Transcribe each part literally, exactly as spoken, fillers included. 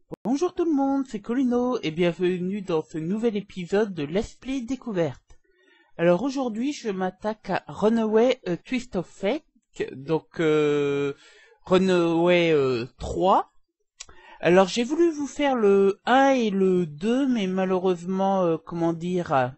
Bonjour tout le monde, c'est Colino et bienvenue dans ce nouvel épisode de Let's Play Découverte. Alors aujourd'hui je m'attaque à Runaway A Twist of Fate, donc euh, Runaway euh, trois. Alors j'ai voulu vous faire le un et le deux, mais malheureusement, euh, comment dire,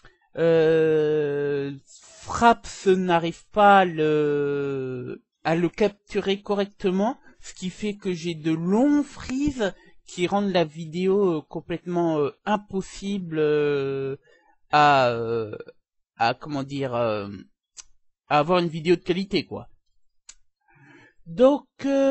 euh, Fraps n'arrive pas à le, à le capturer correctement, ce qui fait que j'ai de longs freezes qui rendent la vidéo euh, complètement euh, impossible euh, à, euh, à comment dire, euh, à avoir une vidéo de qualité, quoi. Donc,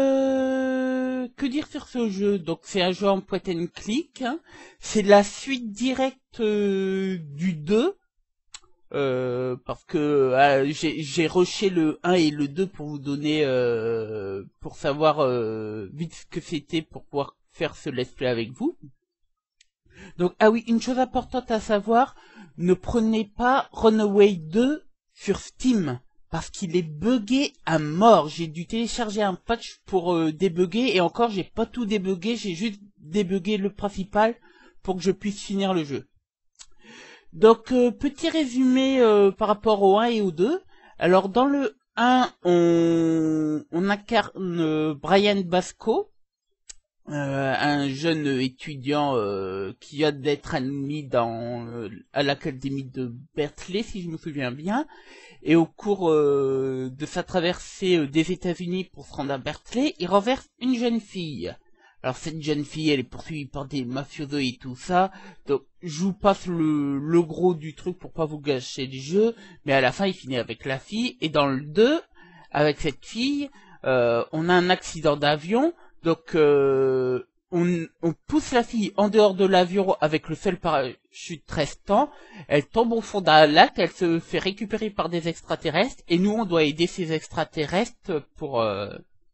euh, que dire sur ce jeu? Donc, c'est un jeu en point and click, hein. C'est la suite directe euh, du deux, euh, parce que euh, j'ai j'ai rushé le un et le deux pour vous donner, euh, pour savoir euh, vite ce que c'était pour pouvoir faire ce let's play avec vous. Donc, ah oui, une chose importante à savoir, ne prenez pas Runaway deux sur Steam, parce qu'il est buggé à mort. J'ai dû télécharger un patch pour euh, débugger, et encore, j'ai pas tout débugué, j'ai juste débugué le principal pour que je puisse finir le jeu. Donc, euh, petit résumé euh, par rapport au un et au deux. Alors, dans le un, on, on incarne euh, Brian Basco, Euh, un jeune étudiant euh, qui vient d'être admis dans euh, à l'académie de Berkeley, si je me souviens bien, et au cours euh, de sa traversée euh, des États-Unis pour se rendre à Berkeley, il renverse une jeune fille. Alors cette jeune fille, elle est poursuivie par des mafiosos et tout ça, donc je vous passe le, le gros du truc pour pas vous gâcher le jeu, mais à la fin il finit avec la fille, et dans le deux, avec cette fille, euh, on a un accident d'avion. Donc, euh, on, on pousse la fille en dehors de l'avion avec le seul parachute restant. Elle tombe au fond d'un lac, elle se fait récupérer par des extraterrestres, et nous, on doit aider ces extraterrestres pour euh,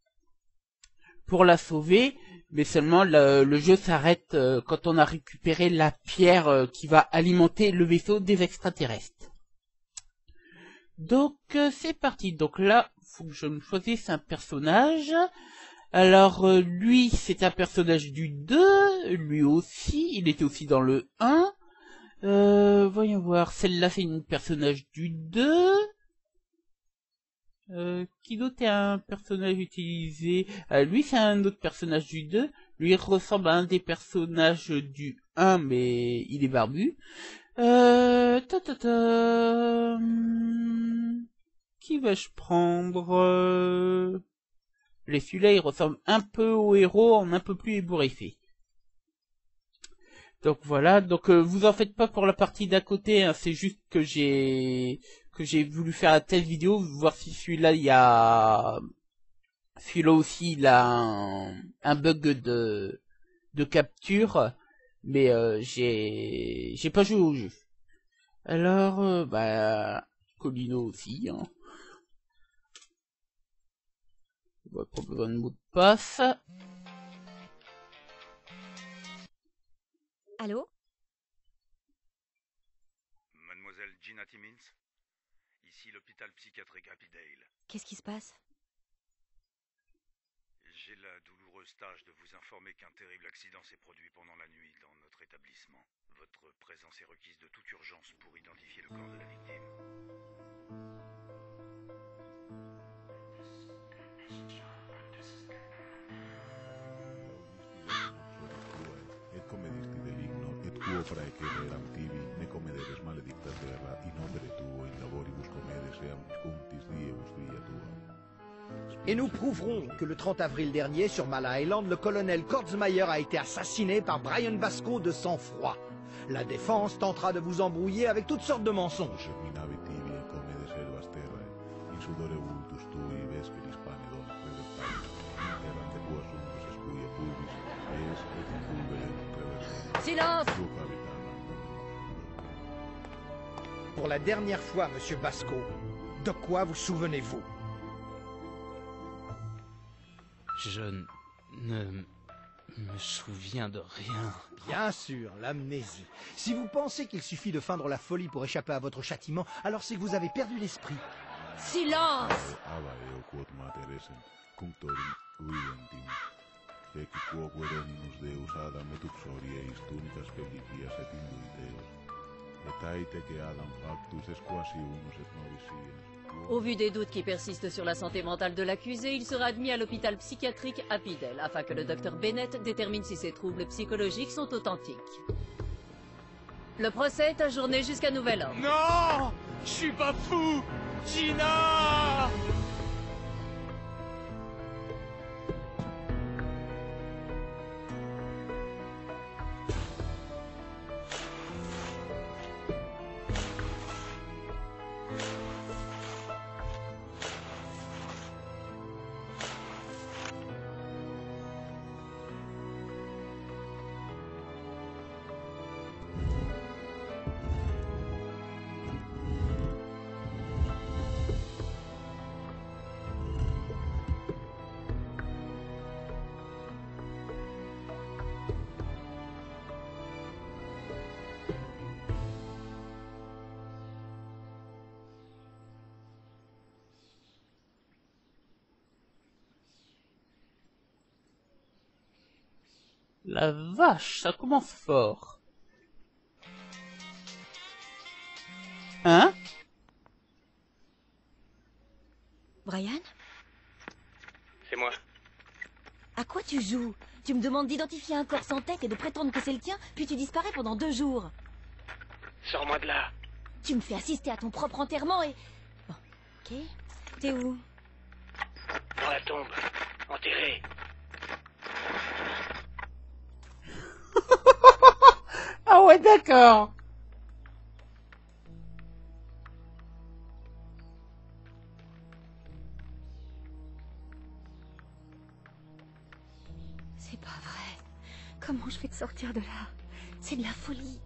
pour la sauver. Mais seulement, le, le jeu s'arrête euh, quand on a récupéré la pierre euh, qui va alimenter le vaisseau des extraterrestres. Donc, euh, c'est parti. Donc là, faut que je me choisisse un personnage. Alors, euh, lui, c'est un personnage du deux, lui aussi, il était aussi dans le un. Euh, voyons voir, celle-là, c'est une personnage du deux. Euh, qui d'autre est un personnage utilisé? euh, Lui, c'est un autre personnage du deux. Lui, il ressemble à un des personnages du un, mais il est barbu. Euh, ta ta ta. Hum, Qui vais-je prendre? euh... Les celui-là, il ressemble un peu au héros, en un peu plus ébouriffé. Donc voilà, donc euh, vous en faites pas pour la partie d'à côté, hein, c'est juste que j'ai que j'ai voulu faire un test vidéo, voir si celui-là il y a celui-là aussi il a un, un bug de de capture, mais euh, j'ai j'ai pas joué au jeu. Alors euh, bah Colino aussi, hein. On va pas besoin de mot de passe. Allô? Mademoiselle Gina Timmins, ici l'hôpital psychiatrique Happydale. Qu'est-ce qui se passe? J'ai la douloureuse tâche de vous informer qu'un terrible accident s'est produit pendant la nuit dans notre établissement. Votre présence est requise de toute urgence pour identifier le corps de la victime. Et come dirti deligno, et tuo praecere eram tibi, ne comederes maledicta terra, in opere tuo, in laboribus comedes, eam cuntis diebus via tua. Et nous prouverons que le trente avril dernier, sur Mala Island, le colonel Kortzmayer a été assassiné par Brian Basco de sang-froid. La défense tentera de vous embrouiller avec toutes sortes de mensonges. Germinavi tibi, et comedes herbas terrae, in sudore vultus tui, vesperis pane dom, revertalis, errant de quos suntus espuia pubis, es et in pulverem reverseris. Silence! Tu capitana. Pour la dernière fois, monsieur Basco, de quoi vous souvenez-vous? Je ne me souviens de rien. Bien sûr, l'amnésie. Si vous pensez qu'il suffit de feindre la folie pour échapper à votre châtiment, alors c'est que vous avez perdu l'esprit. Silence! Ava eo quod mater essent, cunctorum videntim. και εκεί που ερένινους δεούς Άδαμ με του ψωριέης τούνικας πελικίας ετήλουιτέως. Ετάιτε και Άδαμ φάκτους εσκουασιούνους εθνορυσίες. Au vu des doutes qui persistent sur la santé mentale de l'accusé, il sera admis à l'hôpital psychiatrique à Pidel, afin que le docteur Bennett détermine si ses troubles psychologiques sont authentiques. Le procès est ajourné jusqu'à nouvel ordre. Non! Je suis pas fou! Gina! La vache, ça commence fort. Hein? Brian? C'est moi. À quoi tu joues? Tu me demandes d'identifier un corps sans tête et de prétendre que c'est le tien, puis tu disparais pendant deux jours. Sors-moi de là. Tu me fais assister à ton propre enterrement et... Bon, ok. T'es où? Dans la tombe. Enterré. Ah ouais, d'accord. C'est pas vrai. Comment je vais te sortir de là? C'est de la folie.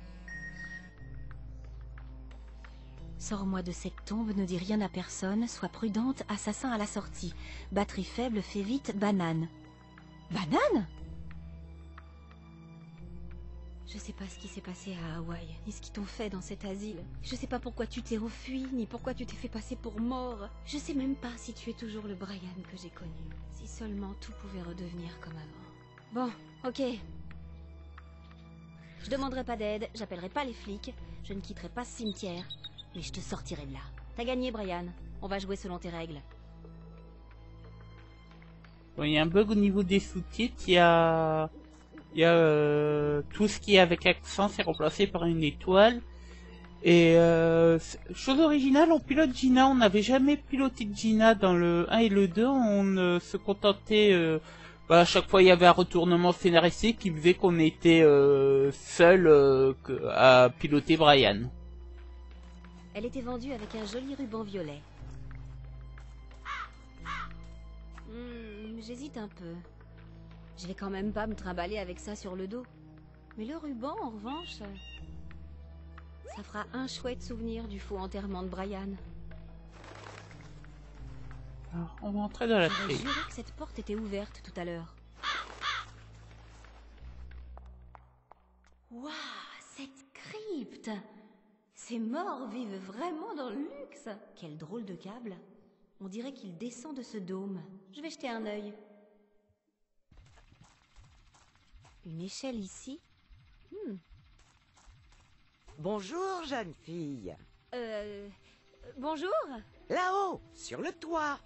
Sors-moi de cette tombe, ne dis rien à personne, sois prudente, assassin à la sortie. Batterie faible, fais vite, banane. Banane? Je sais pas ce qui s'est passé à Hawaï, ni ce qu'ils t'ont fait dans cet asile. Je sais pas pourquoi tu t'es enfui, ni pourquoi tu t'es fait passer pour mort. Je sais même pas si tu es toujours le Brian que j'ai connu. Si seulement tout pouvait redevenir comme avant. Bon, ok. Je demanderai pas d'aide, j'appellerai pas les flics, je ne quitterai pas ce cimetière, mais je te sortirai de là. T'as gagné, Brian. On va jouer selon tes règles. Bon, il y a un bug au niveau des sous-titres, il y a... Il y a euh, tout ce qui est avec accent, c'est remplacé par une étoile. Et euh, chose originale, on pilote Gina. On n'avait jamais piloté Gina dans le un et le deux. On euh, se contentait... Euh, bah, à chaque fois, il y avait un retournement scénaristique qui faisait qu'on était euh, seul euh, à piloter Brian. Elle était vendue avec un joli ruban violet. Hmm, j'hésite un peu. Je vais quand même pas me trimballer avec ça sur le dos. Mais le ruban, en revanche, ça fera un chouette souvenir du faux enterrement de Brian. Alors, on va entrer dans la J'aurais clé. juré que cette porte était ouverte tout à l'heure. Waouh, cette crypte! Ces morts vivent vraiment dans le luxe. Quel drôle de câble. On dirait qu'il descend de ce dôme. Je vais jeter un œil. Une échelle ici? hmm. Bonjour, jeune fille. Euh... Bonjour. Là-haut, sur le toit.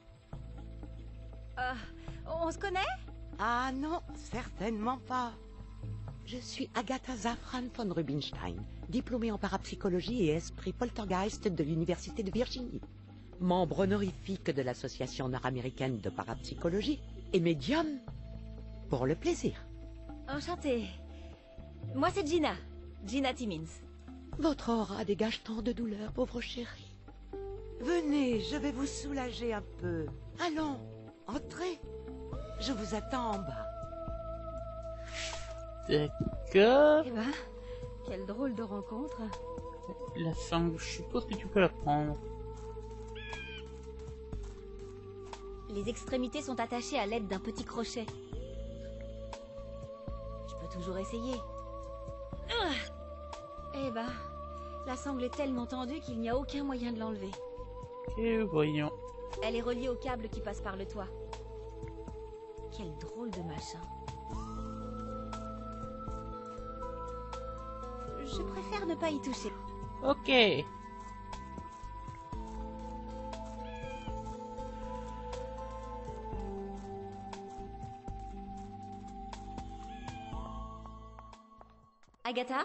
Euh, on se connaît? Ah non, certainement pas. Je suis Agatha Zafran von Rubinstein, diplômée en parapsychologie et esprit poltergeist de l'Université de Virginie. Membre honorifique de l'Association nord-américaine de parapsychologie et médium pour le plaisir. Enchantée. Moi, c'est Gina. Gina Timmins. Votre aura dégage tant de douleur, pauvre chérie. Venez, je vais vous soulager un peu. Allons, entrez. Je vous attends en bas. D'accord. Eh ben, quelle drôle de rencontre. La sangle, je suppose que tu peux la prendre. Les extrémités sont attachées à l'aide d'un petit crochet. Je peux toujours essayer. Ah eh ben, la sangle est tellement tendue qu'il n'y a aucun moyen de l'enlever. Et voyons. Elle est reliée au câble qui passe par le toit. Quel drôle de machin. Je préfère ne pas y toucher. Ok. Agatha?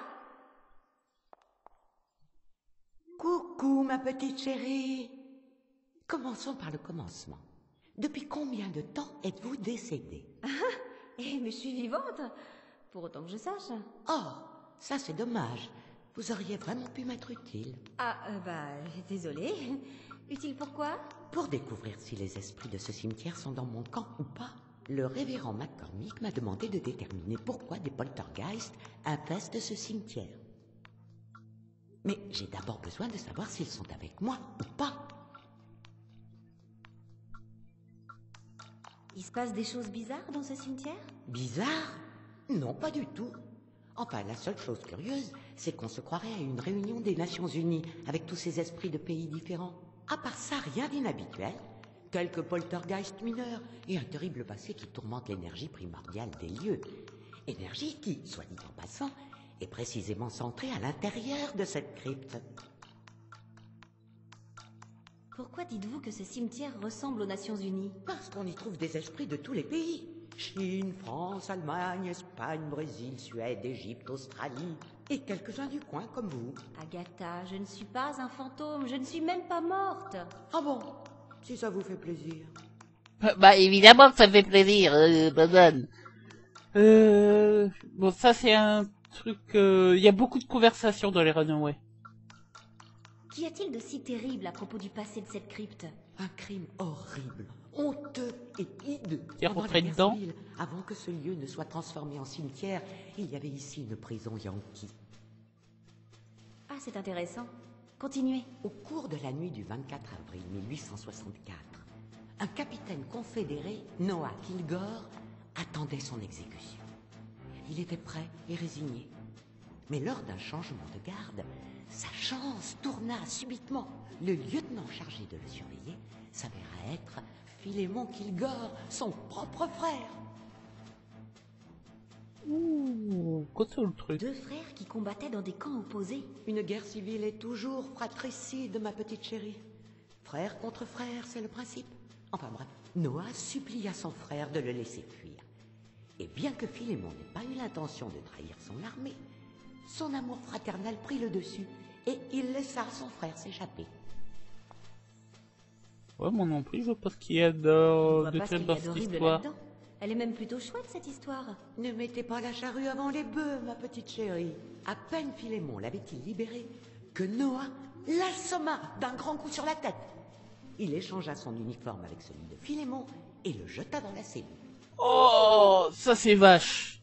Coucou, ma petite chérie. Commençons par le commencement. Depuis combien de temps êtes-vous décédée? Eh, mais je suis vivante. Pour autant que je sache. Oh, ça c'est dommage. Vous auriez vraiment pu m'être utile. Ah, euh, bah, désolée. Utile pourquoi? Pour découvrir si les esprits de ce cimetière sont dans mon camp ou pas. Le révérend McCormick m'a demandé de déterminer pourquoi des poltergeists infestent ce cimetière. Mais j'ai d'abord besoin de savoir s'ils sont avec moi ou pas. Il se passe des choses bizarres dans ce cimetière? Bizarre? Non, pas du tout. Enfin, la seule chose curieuse, c'est qu'on se croirait à une réunion des Nations Unies avec tous ces esprits de pays différents. À part ça, rien d'inhabituel. Quelques poltergeists mineurs et un terrible passé qui tourmente l'énergie primordiale des lieux. Énergie qui, soit dit en passant, est précisément centrée à l'intérieur de cette crypte. Pourquoi dites-vous que ce cimetière ressemble aux Nations Unies? Parce qu'on y trouve des esprits de tous les pays. Chine, France, Allemagne, Espagne, Brésil, Suède, Égypte, Australie. Et quelques-uns du coin comme vous. Agatha, je ne suis pas un fantôme, je ne suis même pas morte. Ah bon? Si ça vous fait plaisir. Bah évidemment que ça fait plaisir, euh, Banane. Euh, bon, ça c'est un truc... Il euh, y a beaucoup de conversations dans les Runaways. Qu'y a-t-il de si terrible à propos du passé de cette crypte? Un crime horrible, honteux et hideux. T'es rentré dedans? Avant que ce lieu ne soit transformé en cimetière, il y avait ici une prison yankee. Ah, c'est intéressant. Continuez. Au cours de la nuit du vingt-quatre avril mille huit cent soixante-quatre, un capitaine confédéré, Noah Kilgore, attendait son exécution. Il était prêt et résigné. Mais lors d'un changement de garde, sa chance tourna subitement. Le lieutenant chargé de le surveiller s'avéra être Philémon Kilgore, son propre frère. Ouh, quoi c'est le truc? Deux frères qui combattaient dans des camps opposés. Une guerre civile est toujours fratricide, ma petite chérie. Frère contre frère, c'est le principe. Enfin bref, Noah supplia son frère de le laisser fuir. Et bien que Philémon n'ait pas eu l'intention de trahir son armée, son amour fraternel prit le dessus et il laissa son frère s'échapper. Ouais, moi non plus, je vois pas ce qu'il y a de, de tel dans cette histoire. Elle est même plutôt chouette, cette histoire. Ne mettez pas la charrue avant les bœufs, ma petite chérie. À peine Philémon l'avait-il libéré que Noah l'assomma d'un grand coup sur la tête. Il échangea son uniforme avec celui de Philémon et le jeta dans la cellule. Oh, ça c'est vache.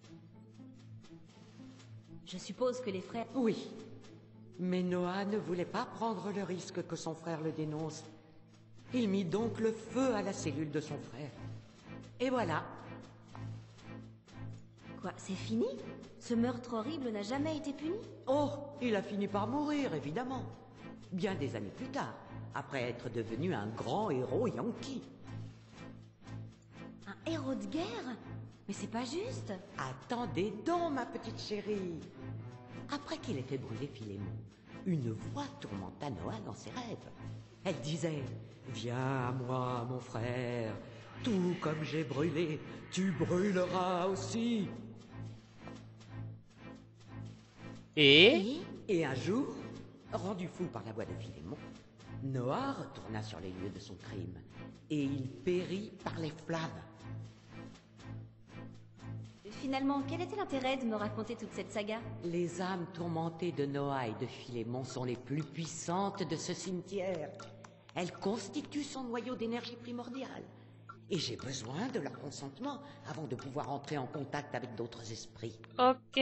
Je suppose que les frères... Oui. Mais Noah ne voulait pas prendre le risque que son frère le dénonce. Il mit donc le feu à la cellule de son frère. Et voilà. Quoi, c'est fini? Ce meurtre horrible n'a jamais été puni? Oh, il a fini par mourir, évidemment. Bien des années plus tard, après être devenu un grand héros yankee. Un héros de guerre? Mais c'est pas juste. Attendez donc, ma petite chérie. Après qu'il ait fait brûler Philémon, une voix tourmenta Noah dans ses rêves. Elle disait « Viens à moi, mon frère. Tout comme j'ai brûlé, tu brûleras aussi. » Et Et un jour, rendu fou par la voix de Philémon, Noah retourna sur les lieux de son crime et il périt par les flammes. Finalement, quel était l'intérêt de me raconter toute cette saga? Les âmes tourmentées de Noah et de Philémon sont les plus puissantes de ce cimetière. Elles constituent son noyau d'énergie primordial. Et j'ai besoin de leur consentement avant de pouvoir entrer en contact avec d'autres esprits. Ok.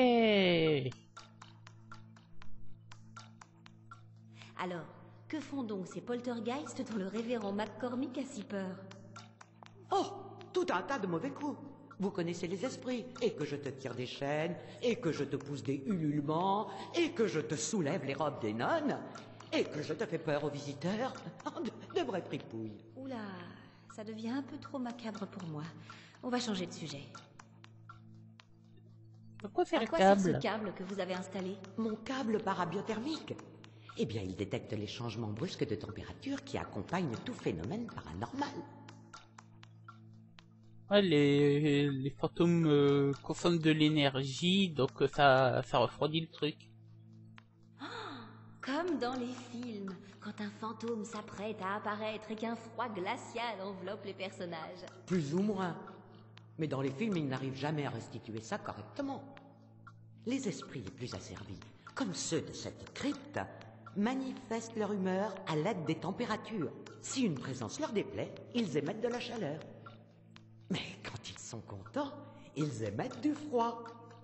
Alors, que font donc ces poltergeists dont le révérend McCormick a si peur? Oh, tout un tas de mauvais coups. Vous connaissez les esprits, et que je te tire des chaînes, et que je te pousse des ululements, et que je te soulève les robes des nonnes, et que je te fais peur aux visiteurs. De, de vraies fripouilles. Oula, Ça devient un peu trop macabre pour moi. On va changer de sujet. Pourquoi faire À le quoi sert ce câble? câble que vous avez installé? Mon câble parabiothermique. Eh bien, il détecte les changements brusques de température qui accompagnent tout phénomène paranormal. Ouais, les, les fantômes euh, consomment de l'énergie, donc euh, ça, ça refroidit le truc. Comme dans les films, quand un fantôme s'apprête à apparaître et qu'un froid glacial enveloppe les personnages. Plus ou moins. Mais dans les films, ils n'arrivent jamais à restituer ça correctement. Les esprits les plus asservis, comme ceux de cette crypte, manifestent leur humeur à l'aide des températures. Si une présence leur déplaît, ils émettent de la chaleur. Mais quand ils sont contents, ils émettent du froid.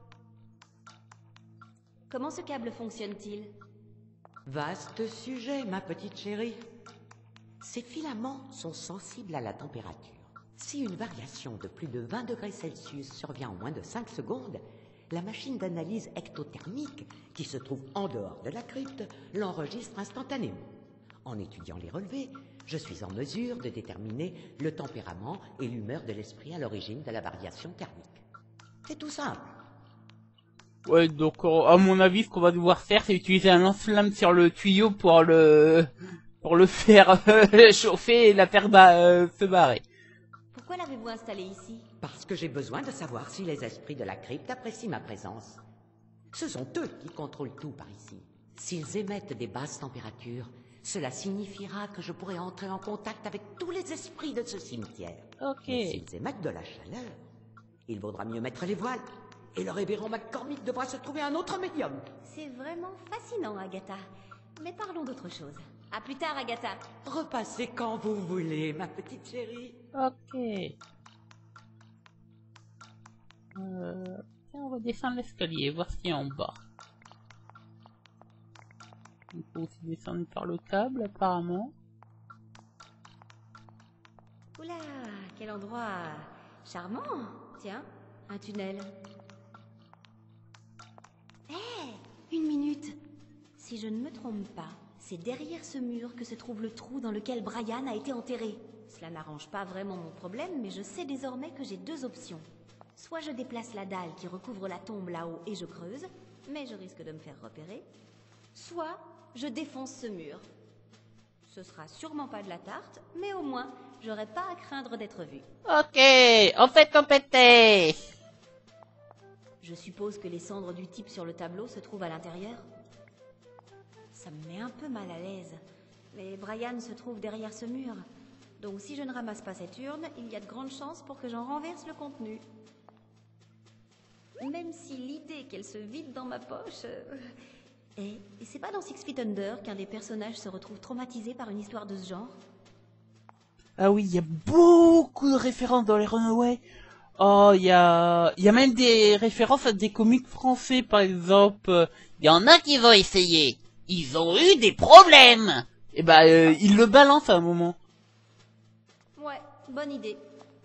Comment ce câble fonctionne-t-il? Vaste sujet, ma petite chérie. Ces filaments sont sensibles à la température. Si une variation de plus de vingt degrés Celsius survient en moins de cinq secondes, la machine d'analyse ectothermique, qui se trouve en dehors de la crypte, l'enregistre instantanément. En étudiant les relevés, je suis en mesure de déterminer le tempérament et l'humeur de l'esprit à l'origine de la variation thermique. C'est tout simple. Ouais, donc euh, à mon avis, ce qu'on va devoir faire, c'est utiliser un lance-flamme sur le tuyau pour le pour le faire euh, chauffer et la faire ba euh, se barrer. Pourquoi l'avez-vous installé ici? Parce que j'ai besoin de savoir si les esprits de la crypte apprécient ma présence. Ce sont eux qui contrôlent tout par ici. S'ils émettent des basses températures, cela signifiera que je pourrai entrer en contact avec tous les esprits de ce cimetière. Ok. Mais s'ils émettent de la chaleur, il vaudra mieux mettre les voiles. Et le révérend McCormick devra se trouver un autre médium. C'est vraiment fascinant, Agatha. Mais parlons d'autre chose. À plus tard, Agatha. Repassez quand vous voulez, ma petite chérie. Ok. Euh, tiens, on va descendre l'escalier, voir ce qu'il y a en bas. On peut aussi descendre par le câble, apparemment. Oula, quel endroit charmant. Tiens, un tunnel. Hé, hey, une minute. Si je ne me trompe pas, c'est derrière ce mur que se trouve le trou dans lequel Brian a été enterré. Cela n'arrange pas vraiment mon problème, mais je sais désormais que j'ai deux options. Soit je déplace la dalle qui recouvre la tombe là-haut et je creuse, mais je risque de me faire repérer. Soit je défonce ce mur. Ce sera sûrement pas de la tarte, mais au moins, j'aurai pas à craindre d'être vue. Ok, on fait compéter. Je suppose que les cendres du type sur le tableau se trouvent à l'intérieur. Ça me met un peu mal à l'aise. Mais Brian se trouve derrière ce mur. Donc si je ne ramasse pas cette urne, il y a de grandes chances pour que j'en renverse le contenu. Même si l'idée qu'elle se vide dans ma poche... Euh... Et, et c'est pas dans Six Feet Under qu'un des personnages se retrouve traumatisé par une histoire de ce genre? Ah oui, il y a beaucoup de références dans les Runaways. Oh, il y a, il y a même des références à des comics français, par exemple. Il y en a qui ont essayé. Ils ont eu des problèmes. Et bah, euh, ils le balancent à un moment. Ouais, bonne idée.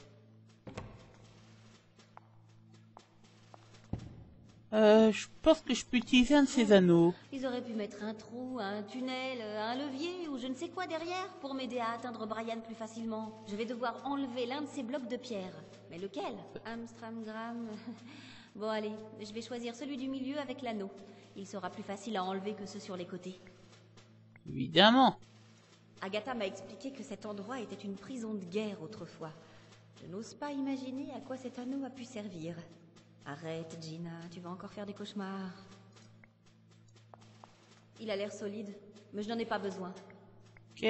Euh, je pense que je peux utiliser un de ces anneaux. Ils auraient pu mettre un trou, un tunnel, un levier ou je ne sais quoi derrière pour m'aider à atteindre Brian plus facilement. Je vais devoir enlever l'un de ces blocs de pierre. Mais lequel? Amstramgram. Bon allez, je vais choisir celui du milieu avec l'anneau. Il sera plus facile à enlever que ceux sur les côtés. Évidemment. Agatha m'a expliqué que cet endroit était une prison de guerre autrefois. Je n'ose pas imaginer à quoi cet anneau a pu servir. Arrête, Gina, tu vas encore faire des cauchemars. Il a l'air solide, mais je n'en ai pas besoin. Ok.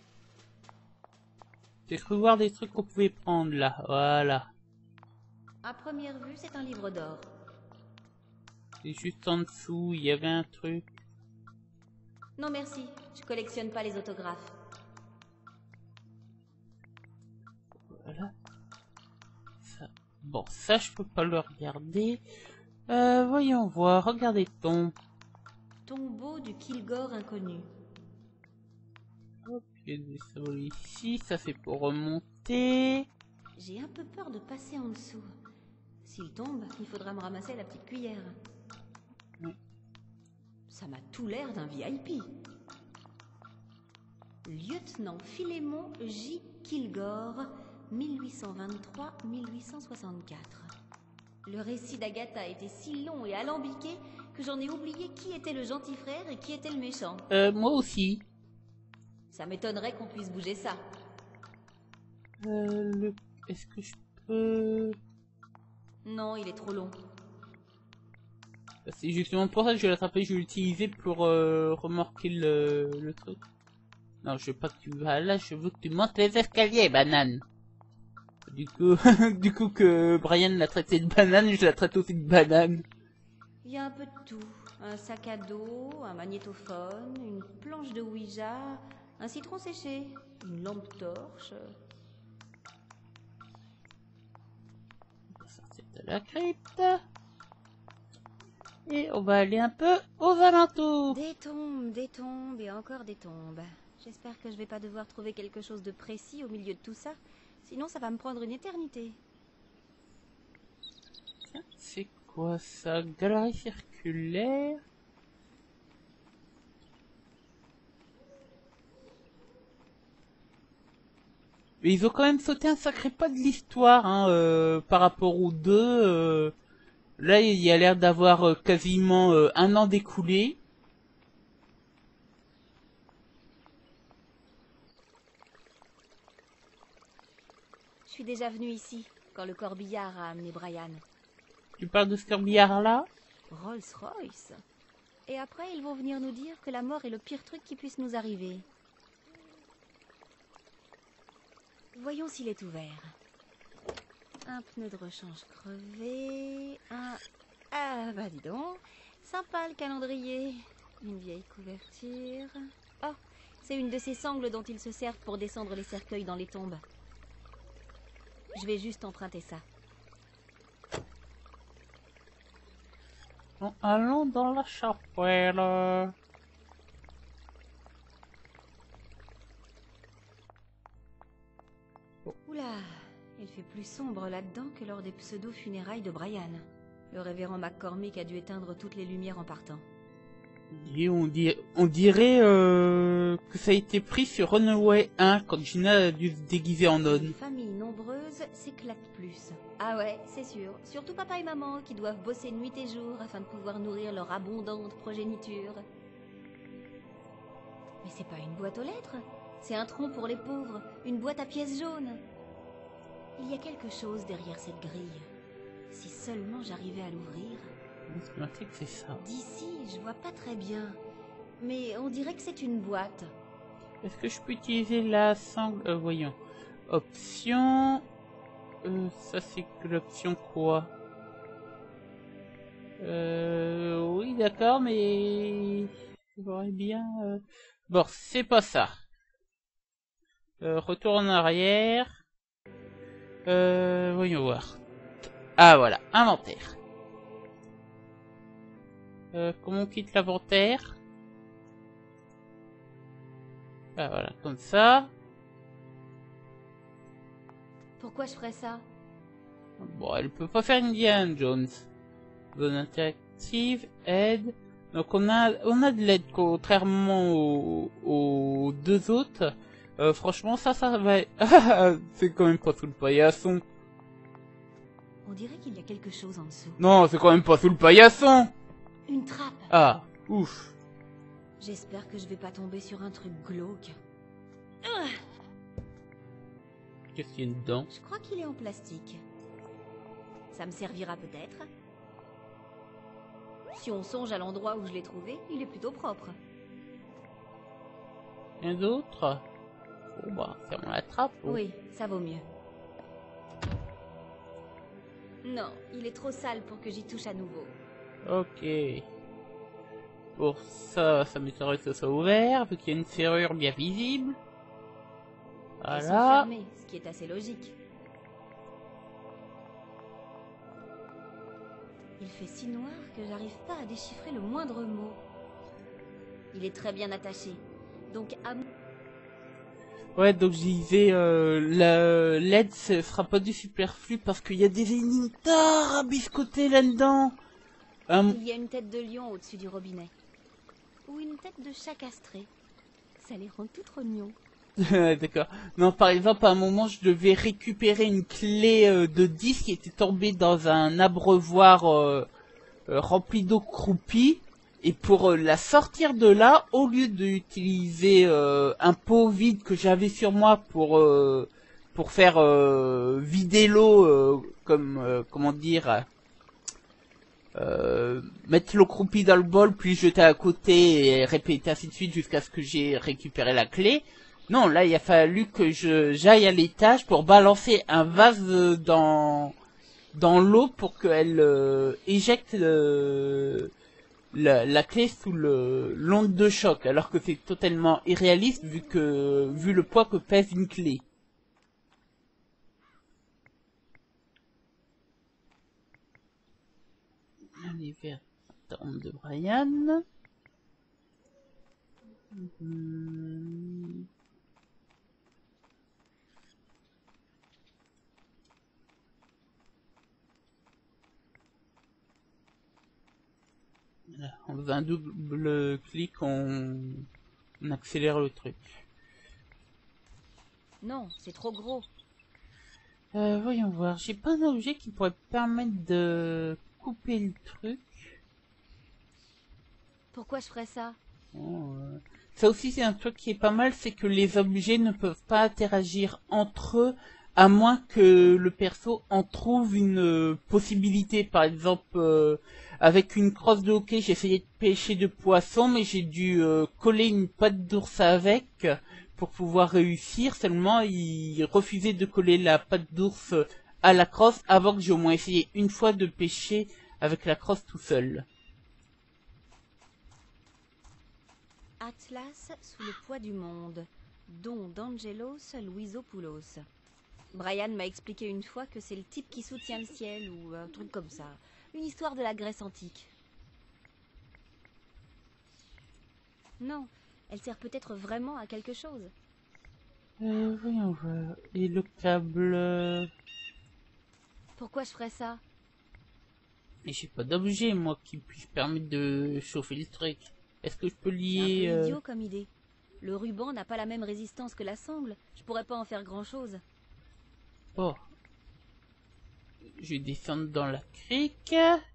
J'ai cru voir des trucs qu'on pouvait prendre là, voilà. À première vue, c'est un livre d'or. Et juste en dessous, il y avait un truc. Non merci, je collectionne pas les autographes. Voilà. Ça. Bon, ça je peux pas le regarder. Euh, voyons voir, regardez tombe. Tombeau du Kilgore inconnu. Hop, il y a des sabots ici, ça c'est pour remonter. J'ai un peu peur de passer en dessous. S'il tombe, il faudra me ramasser la petite cuillère. Oui. Ça m'a tout l'air d'un V I P. Lieutenant Philémon J. Kilgore, mille huit cent vingt-trois à mille huit cent soixante-quatre. Le récit d'Agatha était si long et alambiqué que j'en ai oublié qui était le gentil frère et qui était le méchant. Euh, moi aussi. Ça m'étonnerait qu'on puisse bouger ça. Euh, le... Est-ce que je peux... Non, il est trop long. C'est justement pour ça que je vais l'attraper, je vais l'utiliser pour euh, remorquer le, le truc. Non, je veux pas que tu vas là, je veux que tu montes les escaliers, banane. Du coup, du coup que Brian l'a traité de banane, je la traite aussi de banane. Il y a un peu de tout. Un sac à dos, un magnétophone, une planche de Ouija, un citron séché, une lampe torche. On va sortir de la crypte. Et on va aller un peu aux alentours. Des tombes, des tombes et encore des tombes. J'espère que je vais pas devoir trouver quelque chose de précis au milieu de tout ça. Sinon ça va me prendre une éternité. C'est quoi ça? Galerie circulaire. Mais ils ont quand même sauté un sacré pas de l'histoire, hein, euh, par rapport aux deux. Euh, là, il y a l'air d'avoir euh, quasiment euh, un an d'écoulé. Je suis déjà venue ici, quand le corbillard a amené Brian. Tu parles de ce corbillard-là? Rolls-Royce. Et après, ils vont venir nous dire que la mort est le pire truc qui puisse nous arriver. Voyons s'il est ouvert. Un pneu de rechange crevé, un... Ah, bah dis donc, sympa le calendrier. Une vieille couverture... Oh, c'est une de ces sangles dont ils se servent pour descendre les cercueils dans les tombes. Je vais juste emprunter ça. Bon, allons dans la chapelle. Oula, il fait plus sombre là-dedans que lors des pseudo-funérailles de Brian. Le révérend McCormick a dû éteindre toutes les lumières en partant. Et on, dir on dirait euh, que ça a été pris sur Runaway un quand Gina a dû se déguiser en nonne. Les familles nombreuses s'éclatent plus. Ah ouais, c'est sûr. Surtout papa et maman qui doivent bosser nuit et jour afin de pouvoir nourrir leur abondante progéniture. Mais c'est pas une boîte aux lettres. C'est un tronc pour les pauvres. Une boîte à pièces jaunes. Il y a quelque chose derrière cette grille. Si seulement j'arrivais à l'ouvrir... C'est que c'est ça. D'ici, je vois pas très bien. Mais on dirait que c'est une boîte. Est-ce que je peux utiliser la sangle euh, voyons. Option... Euh, ça c'est que l'option quoi? Euh... Oui d'accord, mais... J'aimerais bien... Euh... Bon, c'est pas ça. Euh, retour en arrière. Euh... Voyons voir. Ah voilà, inventaire. Euh, comment on quitte l'inventaire? Ah voilà, comme ça. Pourquoi je ferais ça? Bon, elle peut pas faire Indiana Jones. Zone interactive, aide. Donc on a on a de l'aide contrairement aux, aux deux autres. Euh, franchement ça ça va. C'est quand même pas sous le paillasson. On dirait qu'il y a quelque chose en dessous. Non, c'est quand même pas sous le paillasson. Une trappe. Ah, ouf. J'espère que je vais pas tomber sur un truc glauque. Qu'est-ce qu'il y a dedans? Je crois qu'il est en plastique. Ça me servira peut-être. Si on songe à l'endroit où je l'ai trouvé, il est plutôt propre. Rien d'autre? Bon bah, fermons la trappe. Oh. Oui, ça vaut mieux. Non, il est trop sale pour que j'y touche à nouveau. Ok. Pour ça, ça m'étonnerait que ce soit ouvert, vu qu'il y a une serrure bien visible. Elles sont Voilà. fermées, ce qui est assez logique. Il fait si noir que j'arrive pas à déchiffrer le moindre mot. Il est très bien attaché. Donc à... Ouais, donc je disais, euh, la L E D ce sera pas du superflu parce qu'il y a des énigmes tard à biscotter là-dedans. Um... Il y a une tête de lion au-dessus du robinet. Ou une tête de chat castré. Ça les rend tout trop mignons. D'accord. Non, par exemple, à un moment, je devais récupérer une clé euh, de disque qui était tombée dans un abreuvoir euh, euh, rempli d'eau croupie. Et pour euh, la sortir de là, au lieu d'utiliser euh, un pot vide que j'avais sur moi pour euh, pour faire euh, vider l'eau, euh, comme euh, comment dire, euh, mettre l'eau croupie dans le bol, puis jeter à côté et répéter ainsi de suite jusqu'à ce que j'ai récupéré la clé. Non, là, il a fallu que je j'aille à l'étage pour balancer un vase dans dans l'eau pour qu'elle euh, éjecte le, la, la clé sous le l'onde de choc, alors que c'est totalement irréaliste vu que vu le poids que pèse une clé. Allez vers la tombe de Brian. Hum. Voilà, en faisant un double clic, on... on accélère le truc. Non, c'est trop gros. Euh, voyons voir, j'ai pas un objet qui pourrait permettre de couper le truc. Pourquoi je ferais ça? Oh, euh... Ça aussi c'est un truc qui est pas mal, c'est que les objets ne peuvent pas interagir entre eux à moins que le perso en trouve une euh, possibilité. Par exemple, euh, avec une crosse de hockey, j'ai essayé de pêcher de poissons, mais j'ai dû euh, coller une patte d'ours avec pour pouvoir réussir. Seulement, il refusait de coller la patte d'ours à la crosse avant que j'ai au moins essayé une fois de pêcher avec la crosse tout seul. Atlas sous le poids du monde, don d'Angelos Louisopoulos. Brian m'a expliqué une fois que c'est le type qui soutient le ciel ou un truc comme ça. Une histoire de la Grèce antique. Non, elle sert peut-être vraiment à quelque chose. Euh, voyons voir. Et le câble... Pourquoi je ferais ça? Mais j'ai pas d'objet, moi, qui puisse permettre de chauffer le truc. Est-ce que je peux lier... C'est un peu euh... idiot comme idée. Le ruban n'a pas la même résistance que la sangle. Je pourrais pas en faire grand-chose. Oh. Je vais descendre dans la crique.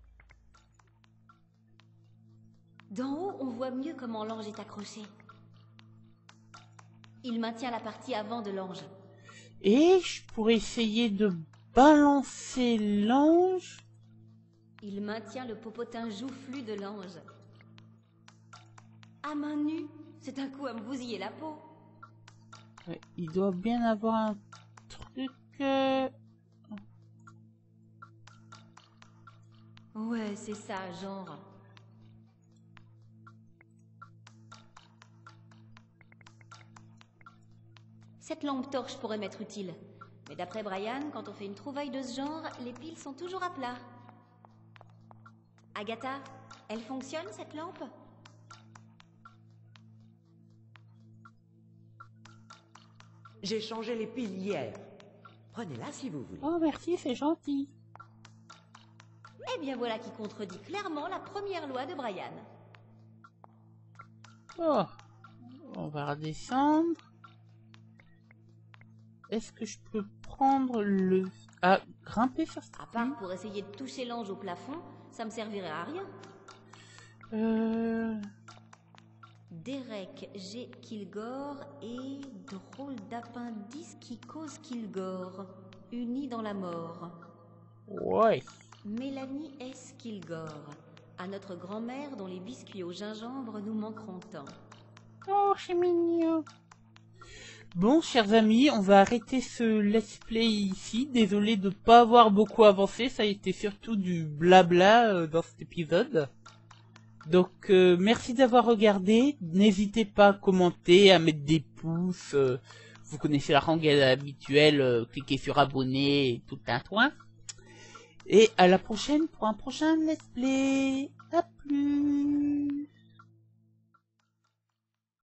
D'en haut, on voit mieux comment l'ange est accroché. Il maintient la partie avant de l'ange. Et je pourrais essayer de balancer l'ange. Il maintient le popotin joufflu de l'ange. À main nue, c'est un coup à me bousiller la peau. Ouais, il doit bien avoir un truc... Euh... Ouais, c'est ça, genre. Cette lampe torche pourrait m'être utile. Mais d'après Brian, quand on fait une trouvaille de ce genre, les piles sont toujours à plat. Agatha, elle fonctionne cette lampe? J'ai changé les piles hier. Prenez-la si vous voulez. Oh merci, c'est gentil. Eh bien voilà qui contredit clairement la première loi de Brian. Oh, on va redescendre. Est-ce que je peux prendre le... Ah, grimper sur cette... À part pour essayer de toucher l'ange au plafond, ça me servirait à rien. Euh... Derek G. Kilgore et drôle d'appendice qui cause Kilgore, unis dans la mort. Ouais. Mélanie S. Kilgore, à notre grand-mère dont les biscuits au gingembre nous manqueront tant. Oh, c'est mignon. Bon, chers amis, on va arrêter ce let's play ici. Désolé de pas avoir beaucoup avancé, ça a été surtout du blabla euh, dans cet épisode. Donc, euh, merci d'avoir regardé. N'hésitez pas à commenter, à mettre des pouces. Euh, vous connaissez la rengaine habituelle, euh, cliquez sur abonner et tout un toin. Et à la prochaine pour un prochain let's play. À plus.